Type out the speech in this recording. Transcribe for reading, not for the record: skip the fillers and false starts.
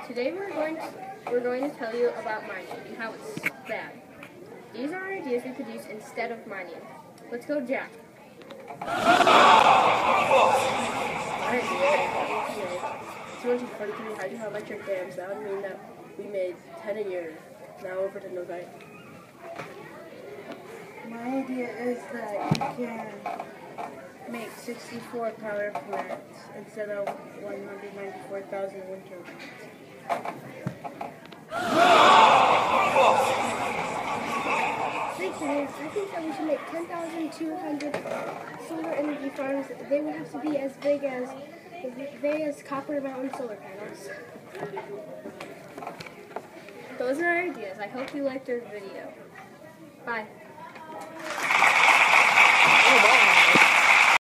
Today we're going to tell you about mining and how it's bad. These are ideas we could use instead of mining. Let's go, Jack. Our idea is to make 243 hydroelectric dams. That would mean that we made 10 a year. Now over to Novite. My idea is that you can make 64 power plants instead of 194,000 wind turbines. Thanks, Jay. I think that we should make 10,200 solar energy farms. They would have to be as big as Copper Mountain solar panels. Those are our ideas. I hope you liked our video. Bye.